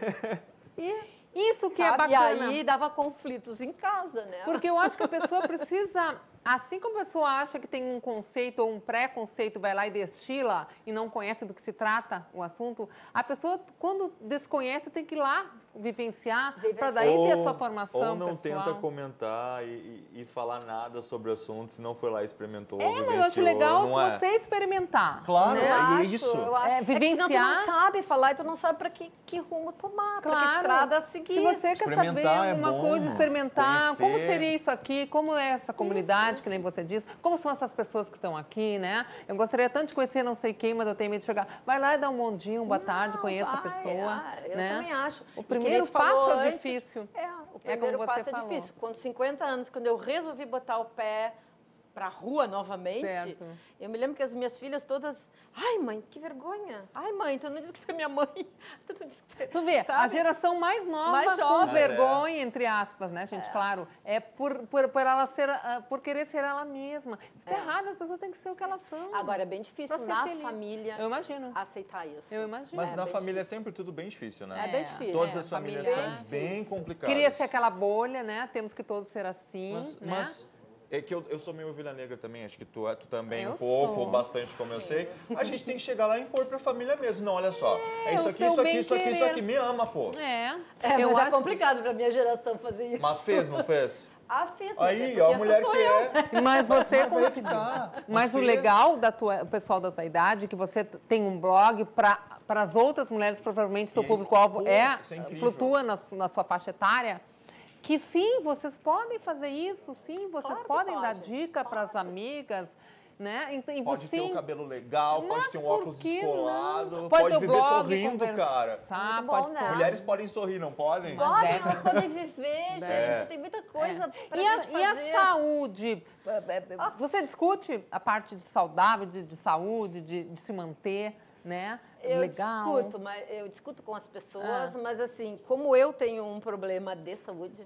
Isso que é bacana. E aí dava conflitos em casa, né? Porque eu acho que a pessoa precisa... Assim como a pessoa acha que tem um conceito ou um pré-conceito, vai lá e destila e não conhece do que se trata o assunto, a pessoa, quando desconhece, tem que ir lá vivenciar para daí ter a sua formação ou não pessoal. Tenta comentar e falar nada sobre o assunto, se não foi lá e experimentou, mas eu acho legal você experimentar. Claro, né? é isso. Vivenciar. Senão tu não sabe falar e tu não sabe para que rumo tomar, para que estrada seguir. Se você quer saber alguma coisa, experimentar, como seria isso aqui, como é essa comunidade, que nem você diz, como são essas pessoas que estão aqui, né? Eu gostaria tanto de conhecer não sei quem, mas eu tenho medo de chegar. Vai lá e dá um bom dia, boa tarde, conheça a pessoa. Eu também acho. O primeiro passo é difícil. O primeiro passo é difícil. Quando 50 anos, quando eu resolvi botar o pé para a rua novamente, eu me lembro que as minhas filhas todas... Ai, mãe, que vergonha. Ai, mãe, tu não disse que tu é minha mãe. Tu vê, sabe? A geração mais nova, mais com vergonha, entre aspas, né, gente? Claro, é por ela ser, por querer ser ela mesma. Isso tá errado, as pessoas têm que ser o que elas são. Agora, é bem difícil na família aceitar isso. Eu imagino. Mas na família é sempre tudo bem difícil, né? É bem difícil. Todas as famílias são bem complicadas. Queria ser aquela bolha, né? Temos que todos ser assim, né? Mas é que eu sou meio ovelha negra também, acho que tu também um pouco, ou bastante, como eu sei. A gente tem que chegar lá e impor pra família mesmo. Não, olha só, é isso aqui, isso aqui, isso aqui, isso aqui, me ama, pô. Mas é complicado pra minha geração fazer isso. Mas fez, não fez? Fez. Aí, ó, a mulher que é. Mas você conseguiu. Mas o legal o pessoal da tua idade é que você tem um blog para as outras mulheres, provavelmente seu público-alvo flutua na sua faixa etária. Que sim, vocês podem fazer isso, sim, vocês podem dar dica para as amigas, né? Pode ter um cabelo legal, pode ter um óculos descolado, pode viver blog, sorrindo, cara. Bom, né? Mulheres podem sorrir, não podem? Podem, elas podem viver, gente. Tem muita coisa pra gente fazer. E a saúde? Você discute a parte de saudável, de saúde, de se manter, né? Eu discuto com as pessoas, mas assim, como eu tenho um problema de saúde,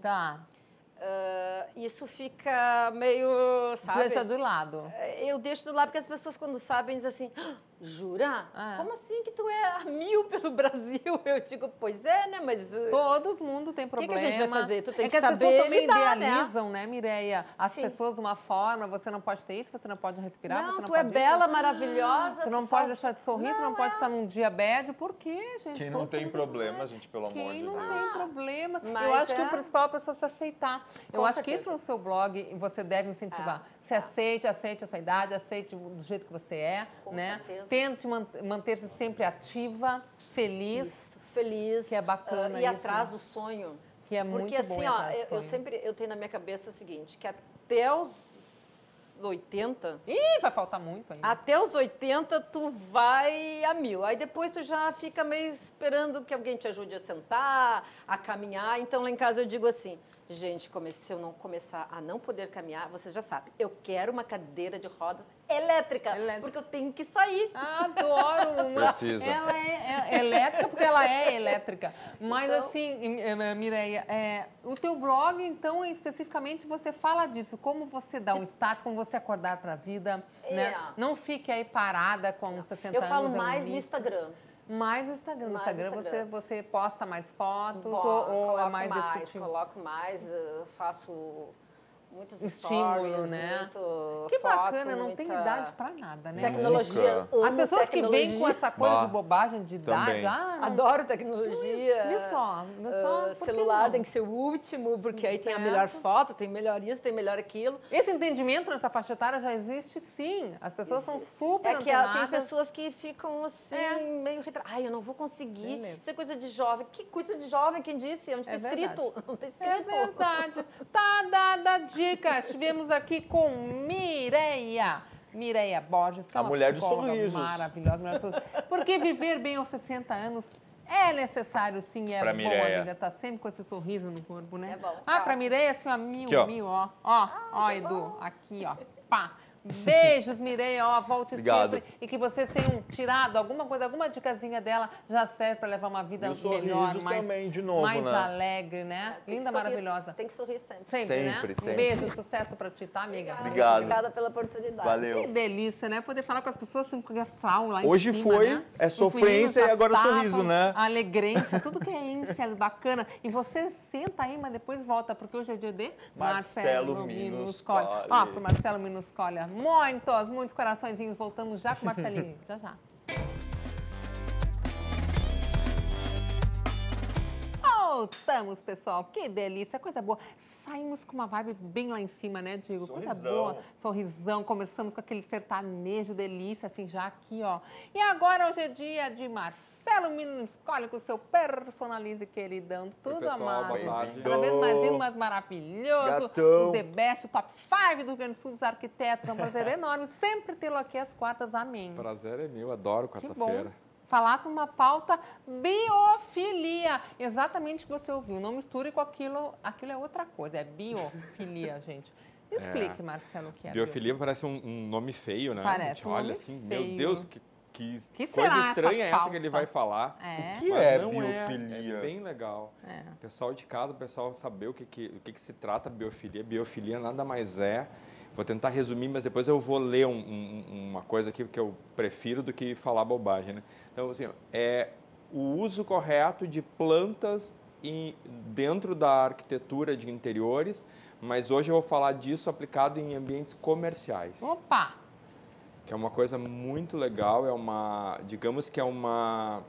isso fica meio, sabe? Deixa do lado. Eu deixo do lado porque as pessoas quando sabem dizem assim, jura? Como assim que tu é a 1000 pelo Brasil? Eu digo, pois é, né? Mas todo mundo tem problema. O que a gente vai fazer? Tu tem que saber as pessoas também idealizam, né, Mireia? As pessoas de uma forma, você não pode ter isso, você não pode respirar, não, você não tu pode é bela, maravilhosa. Tu não pode deixar de sorrir, tu não pode estar num dia bad. Por quê, gente? Quem não tem problema, gente, pelo amor de Deus. Quem não tem problema. Eu acho que o principal é a pessoa se aceitar. Eu acho que isso no seu blog você deve incentivar. Se aceite a sua idade, aceite do jeito que você é, né? Tente manter-se sempre ativa, feliz. Isso, feliz. Que é bacana e atrás do sonho. Que é muito bom. Porque assim, eu tenho na minha cabeça o seguinte, que até os 80... vai faltar muito ainda. Até os 80 tu vai a 1000. Aí depois tu já fica meio esperando que alguém te ajude a sentar, a caminhar. Então lá em casa eu digo assim, gente, se eu não começar a não poder caminhar, vocês já sabem, eu quero uma cadeira de rodas elétrica. Porque eu tenho que sair. Adoro! Precisa. Ela é elétrica porque ela é elétrica. Mas então, assim, Mireia, o teu blog, então, especificamente, você fala disso. Como você dá um start, como você acordar para a vida, né? Não fique aí parada com 60 anos. Eu falo mais no Instagram. Mais no Instagram. No Instagram você posta mais fotos ou é mais discutível? Coloco mais, faço muitos estímulo, stories, né? muito Que foto, bacana, não tem idade pra nada, né? Tecnologia. As pessoas que vêm com essa coisa de bobagem de idade, não... Adoro tecnologia. Vê só, celular tem que ser o último, porque aí tem a melhor foto, tem melhor isso, tem melhor aquilo. Esse entendimento nessa faixa etária já existe, sim. As pessoas são super antenadas. Tem pessoas que ficam assim, meio retraídas. Ai, eu não vou conseguir. Isso é coisa de jovem. Que coisa de jovem? Quem disse? Onde está escrito? Não está escrito. É verdade. Tá dada a dica. Estivemos aqui com Mireia Borges, que é uma mulher dos psicóloga sorrisos. maravilhosa. Porque viver bem aos 60 anos é necessário, sim, é bom, amiga. Tá sempre com esse sorriso no corpo, né? É bom. Pra Mireia, assim, ó, mil, ó, Edu, aqui, ó, pá. Beijos, Mireia, volte sempre. E que vocês tenham tirado alguma coisa, alguma dicasinha dela, já serve para levar uma vida melhor, mais, também, de novo, mais né? alegre, né? Linda, maravilhosa. Tem que sorrir sempre. Sempre, né? Sempre. Um beijo, sucesso para ti, tá, amiga? Obrigado. Obrigada pela oportunidade. Valeu. Que delícia, né? Poder falar com as pessoas assim, com astral lá em Hoje cima, foi, né? é sofrência e agora sorriso, né? A alegrência, tudo que é índice, bacana. E você senta aí, mas depois volta, porque hoje é dia de Marcelo Minuscoli. Ó, pro Marcelo Minuscoli, muitos coraçõezinhos. Voltamos já com o Marcelinho. Já. Voltamos, pessoal. Que delícia, coisa boa. Saímos com uma vibe bem lá em cima, né, Diego? Coisa boa. Sorrisão. Começamos com aquele sertanejo delícia, assim, já aqui, ó. E agora hoje é dia de Marcelo Minuscoli com o seu Personalize Queridão. Tudo amado. Cada vez mais lindo, mais maravilhoso. Gatão. O The Best, o Top 5 do Rio Grande do Sul dos arquitetos. É um prazer enorme sempre tê-lo aqui às quartas. Amém. Prazer é meu, adoro quarta-feira. Falar uma pauta biofilia. Exatamente o que você ouviu. Não misture com aquilo. Aquilo é outra coisa. É biofilia, gente. Explique, Marcelo, o que é biofilia. Parece um nome feio, né? Parece um nome olha assim, feio. meu Deus, que coisa estranha é essa que ele vai falar. O que é não biofilia? É bem legal. Pessoal de casa, o pessoal saber o que se trata biofilia. Biofilia nada mais é. Vou tentar resumir, mas depois eu vou ler uma coisa aqui que eu prefiro do que falar bobagem, né? Então, assim, é o uso correto de plantas dentro da arquitetura de interiores, mas hoje eu vou falar disso aplicado em ambientes comerciais. Opa! Que é uma coisa muito legal, digamos que é uma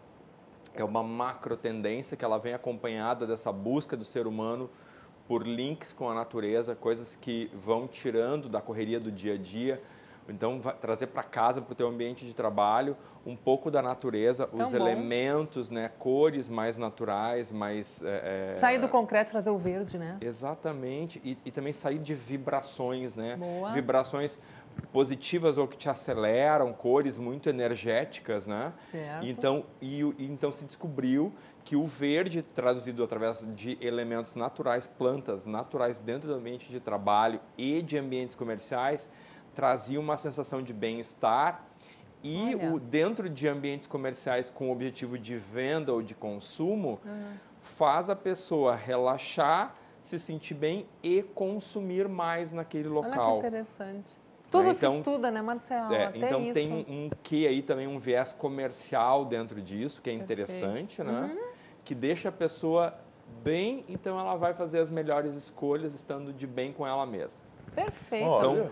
macro tendência que ela vem acompanhada dessa busca do ser humano por links com a natureza, coisas que vão tirando da correria do dia a dia. Então, trazer para casa, para o teu ambiente de trabalho, um pouco da natureza, os elementos, né, cores mais naturais, mais... Sair do concreto, trazer o verde, né? Exatamente. E também sair de vibrações, né? Boa. Vibrações positivas ou que te aceleram, cores muito energéticas, né? Certo. Então se descobriu que o verde, traduzido através de elementos naturais, plantas naturais dentro do ambiente de trabalho e de ambientes comerciais, trazia uma sensação de bem-estar e dentro de ambientes comerciais com o objetivo de venda ou de consumo, faz a pessoa relaxar, se sentir bem e consumir mais naquele local. Olha que interessante. Tudo se estuda, né, Marcelo? Então isso. Tem um que aí também, um viés comercial dentro disso, que é interessante, né? Que deixa a pessoa bem, então ela vai fazer as melhores escolhas estando de bem com ela mesma. Perfeito. Então,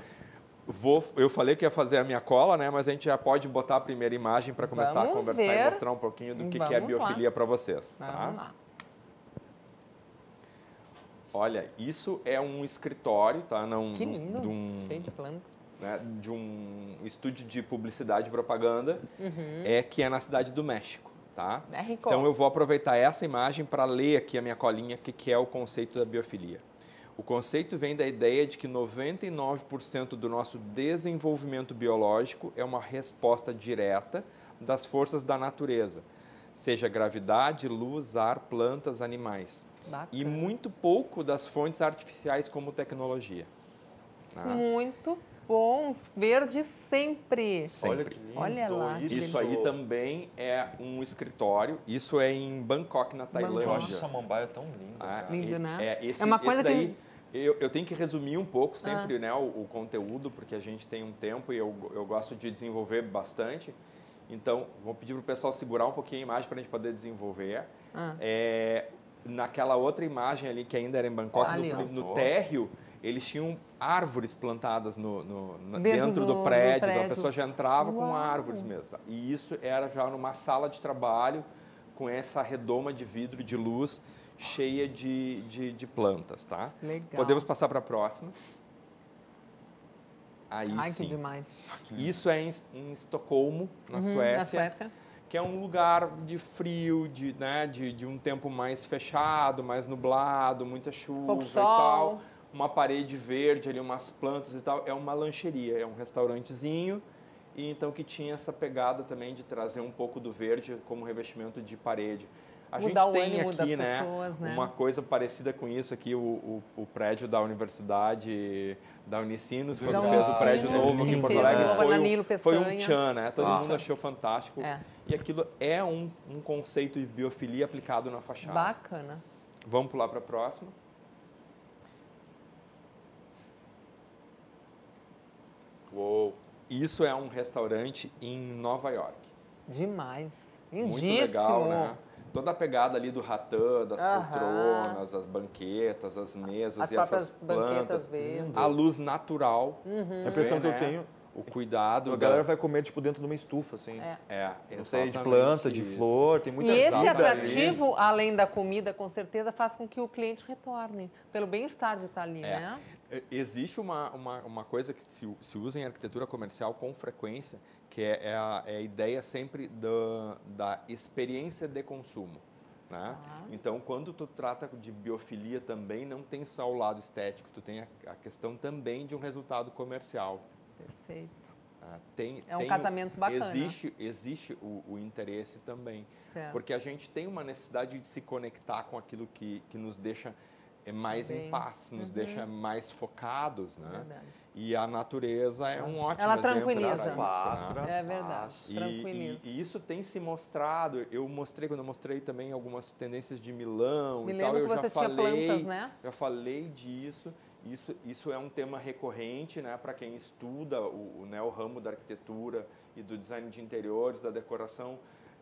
eu falei que ia fazer a minha cola, né? Mas a gente já pode botar a primeira imagem para começar a conversar e mostrar um pouquinho do que é biofilia para vocês. Vamos lá. Olha, isso é um escritório, tá? Que lindo, cheio de planta. Né, de um estúdio de publicidade e propaganda, que é na cidade do México, tá? Então eu vou aproveitar essa imagem para ler aqui a minha colinha, que é o conceito da biofilia. O conceito vem da ideia de que 99% do nosso desenvolvimento biológico é uma resposta direta das forças da natureza, seja gravidade, luz, ar, plantas, animais. Bacana. E muito pouco das fontes artificiais como tecnologia. Tá? Muito bons, verdes sempre. Olha que lindo. Olha lá. Isso aí também é um escritório. Isso é em Bangkok, na Tailândia. Eu acho Samambaia tão lindo. Lindo, né? É uma coisa daí, eu tenho que resumir um pouco sempre né, o conteúdo, porque a gente tem um tempo e eu gosto de desenvolver bastante. Então, vou pedir para o pessoal segurar um pouquinho a imagem para a gente poder desenvolver. Naquela outra imagem ali, que ainda era em Bangkok, no térreo, eles tinham árvores plantadas dentro do prédio. Então a pessoa já entrava com árvores mesmo. Tá? E isso era já numa sala de trabalho com essa redoma de vidro de luz cheia de plantas, tá? Legal. Podemos passar para a próxima. Aí Ai, sim. Que demais. Isso é em Estocolmo, na Suécia. Que é um lugar de frio, de um tempo mais fechado, mais nublado, muita chuva e tal. Uma parede verde ali, umas plantas e tal. É uma lancheria, é um restaurantezinho. E então que tinha essa pegada também de trazer um pouco do verde como revestimento de parede. A gente tem aqui, né, uma coisa parecida com isso aqui, o prédio da Universidade da Unicinos, quando fez o prédio novo aqui em Porto Alegre, foi um tchan, né? Todo mundo achou fantástico. E aquilo é um conceito de biofilia aplicado na fachada. Bacana. Vamos pular para a próxima. Uou! Isso é um restaurante em Nova York. Demais. Lindíssimo. Muito legal, né? Toda a pegada ali do ratã, das poltronas, as banquetas, as mesas e essas plantas. Verdes. A luz natural. A impressão que eu tenho, o cuidado. A galera vai comer tipo dentro de uma estufa, assim. Não sei, de planta, de flor, tem muita vida. E esse atrativo, além da comida, com certeza, faz com que o cliente retorne, pelo bem-estar de estar ali, né? Existe uma coisa que se usa em arquitetura comercial com frequência, que é a ideia sempre da experiência de consumo. Né? Então, quando tu trata de biofilia também, não tem só o lado estético, tu tem a questão também de um resultado comercial. Perfeito. É um casamento bacana. Existe o interesse também. Certo. Porque a gente tem uma necessidade de se conectar com aquilo que nos deixa mais em paz, nos deixa mais focados, né? Verdade. E a natureza é um ótimo Ela exemplo. Tranquiliza. Né? É verdade. Tranquiliza. E isso tem se mostrado. Quando eu mostrei também algumas tendências de Milão Me e tal, lembro que você tinha plantas, né? Já falei disso. Isso é um tema recorrente, né, para quem estuda o ramo da arquitetura e do design de interiores, da decoração.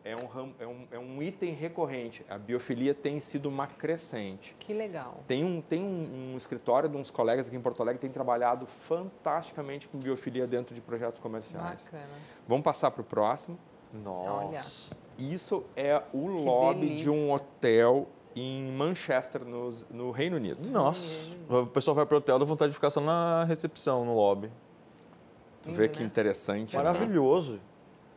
É um item recorrente. A biofilia tem sido uma crescente. Que legal. Tem um escritório de uns colegas aqui em Porto Alegre que tem trabalhado fantasticamente com biofilia dentro de projetos comerciais. Bacana. Vamos passar para o próximo. Nossa. Olha. Isso é o lobby de um hotel em Manchester, no Reino Unido. Nossa. O pessoal vai para o hotel, dá vontade de ficar só na recepção, no lobby. Tu vê que interessante. Maravilhoso. Né?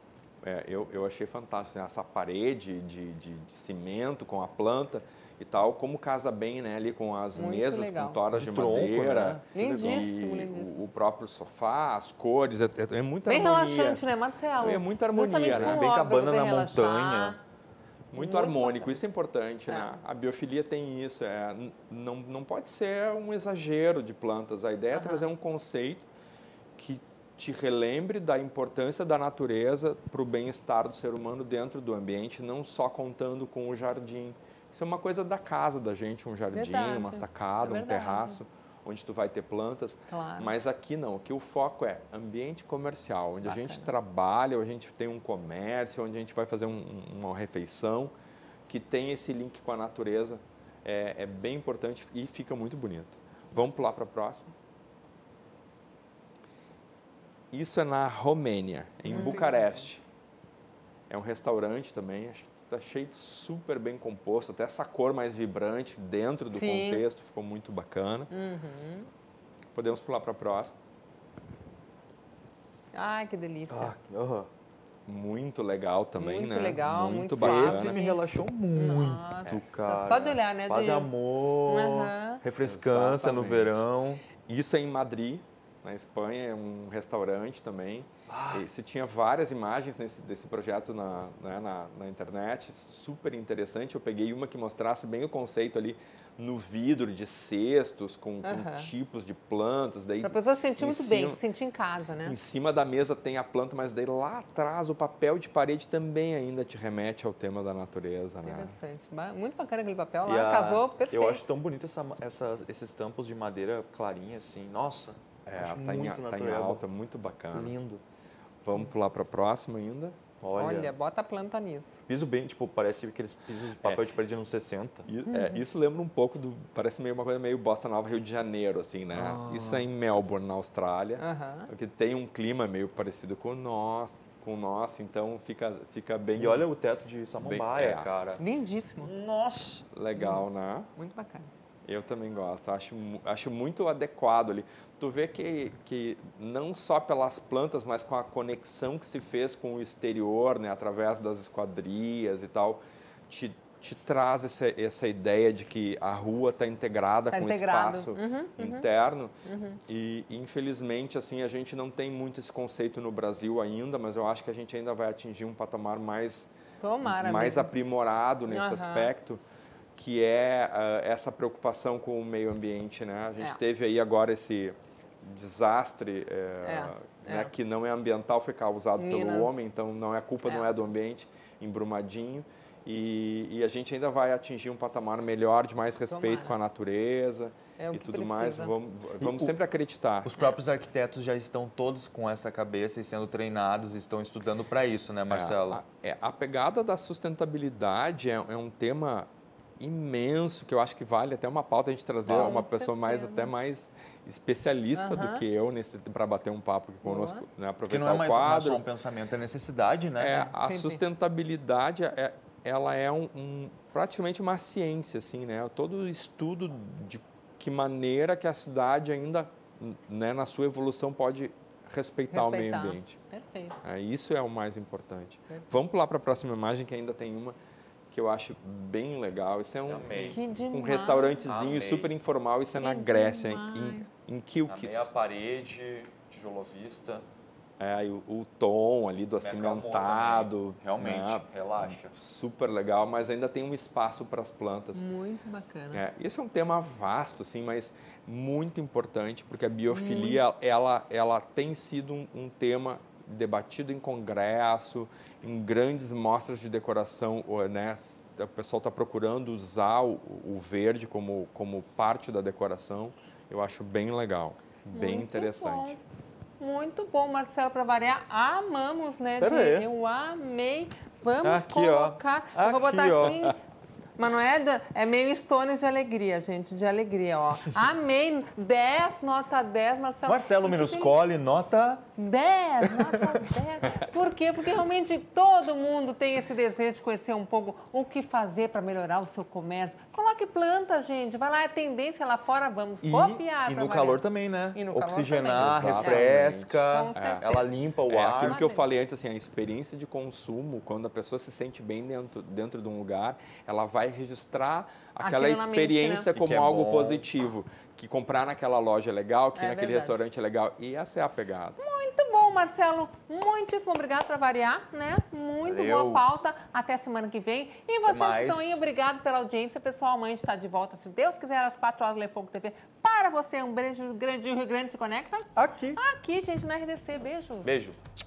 Eu achei fantástico, né? Essa parede de cimento com a planta e tal, como casa bem, né? Ali com as mesas, com toras de madeira. Né? Lindíssimo, lindíssimo. O próprio sofá, as cores, é muita bem harmonia. Bem relaxante, né, Marcelo? É muita harmonia, né? Bem cabana na montanha. Muito harmônico, bacana. Isso é importante, né? A biofilia tem isso, não pode ser um exagero de plantas. A ideia é trazer um conceito que te relembre da importância da natureza para o bem-estar do ser humano dentro do ambiente, não só contando com o jardim. Isso é uma coisa da casa da gente, um jardim, uma sacada, um terraço, onde tu vai ter plantas. Claro. Mas aqui não, aqui o foco é ambiente comercial, onde a gente trabalha, onde a gente tem um comércio, onde a gente vai fazer uma refeição, que tem esse link com a natureza. É bem importante e fica muito bonito. Vamos pular para a próxima. Isso é na Romênia, em Bucareste. É um restaurante também, acho que está cheio, super bem composto, até essa cor mais vibrante dentro do contexto, ficou muito bacana. Podemos pular para a próxima. Ai, que delícia. Muito legal também, muito né? Muito legal, muito bacana. Esse me relaxou muito, cara. Só de olhar, né? Paz e amor, refrescância no verão. Isso é em Madrid. Na Espanha, é um restaurante também. Você tinha várias imagens desse projeto na internet, super interessante. Eu peguei uma que mostrasse bem o conceito ali no vidro de cestos, com tipos de plantas. Para a pessoa se sentir muito bem, se sentir em casa, né? Em cima da mesa tem a planta, mas daí lá atrás o papel de parede também ainda te remete ao tema da natureza. Interessante. Né? Muito bacana aquele papel lá, casou perfeito. Eu acho tão bonito esses tampos de madeira clarinha, assim. Nossa! Tá em alta, muito bacana. Lindo. Vamos pular para a próxima ainda. Olha, bota a planta nisso. Piso bem, tipo, parece aqueles pisos de papel de parede de anos 60. Isso lembra um pouco parece meio uma coisa meio Bossa Nova, Rio de Janeiro, assim, né? Isso é em Melbourne, na Austrália, porque tem um clima meio parecido com o nosso, então fica bem... E olha o teto de samambaia, cara. Lindíssimo. Nossa! Legal, né? Muito bacana. Eu também gosto, acho muito adequado ali. Tu vê que não só pelas plantas, mas com a conexão que se fez com o exterior, né, através das esquadrias e tal, te traz essa ideia de que a rua está integrada com o espaço interno. E, infelizmente, assim, a gente não tem muito esse conceito no Brasil ainda, mas eu acho que a gente ainda vai atingir um patamar mais aprimorado nesse aspecto, que é essa preocupação com o meio ambiente, né? A gente teve aí agora esse desastre né, que não é ambiental, foi causado pelo homem, então não é culpa, não é do ambiente, em Brumadinho. E a gente ainda vai atingir um patamar melhor, de mais respeito com a natureza e tudo mais. Vamos sempre acreditar. Os próprios arquitetos já estão todos com essa cabeça e sendo treinados, estão estudando para isso, né, Marcelo? A pegada da sustentabilidade é um tema imenso, que eu acho que vale até uma pauta a gente trazer uma pessoa até mais especialista do que eu para bater um papo aqui conosco, né, aproveitar porque não é mais só um pensamento, é necessidade, né? A sustentabilidade ela é praticamente uma ciência, assim, né? Todo o estudo de que maneira que a cidade ainda, né, na sua evolução, pode respeitar o meio ambiente. Perfeito. Isso é o mais importante. Vamos pular para a próxima imagem, que ainda tem uma que eu acho bem legal. Isso é um restaurantezinho super informal. Isso é na Grécia, em Kilkis. A meia parede, tijolo vista. O tom ali do acimentado. Realmente, né? Relaxa. Super legal, mas ainda tem um espaço para as plantas. Muito bacana. Esse é um tema vasto, assim, mas muito importante, porque a biofilia, ela tem sido um tema debatido em congresso, em grandes mostras de decoração, né? O pessoal está procurando usar o verde como parte da decoração. Eu acho bem legal, bem interessante. Muito bom, Marcelo, para variar. Amamos, né? Eu amei. Vamos aqui, colocar. Eu vou botar assim. Mas não é meio Stones de alegria, gente, de alegria, ó. Amei, 10, nota 10, Marcelo. Marcelo Minuscoli, nota 10, nota 10. Por quê? Porque realmente todo mundo tem esse desejo de conhecer um pouco o que fazer para melhorar o seu comércio. Coloque planta, gente. Vai lá, é tendência lá fora, vamos copiar. E no calor também, né? E no oxigenar, calor refresca, ela limpa o ar. Aquilo que eu falei antes, assim, a experiência de consumo, quando a pessoa se sente bem dentro de um lugar, ela vai registrar aquela experiência como algo positivo. Que comprar naquela loja é legal, que naquele restaurante é legal. E essa é a pegada. Muito bom, Marcelo. Muitíssimo obrigado para variar, né? Muito boa pauta. Até semana que vem. E vocês que estão aí, obrigado pela audiência. Pessoal, amanhã a gente está de volta, se Deus quiser, às 4 horas, Lefogo TV. Para você, um beijo grandinho, Rio Grande se conecta. Aqui, gente, na RDC. Beijos. Beijo.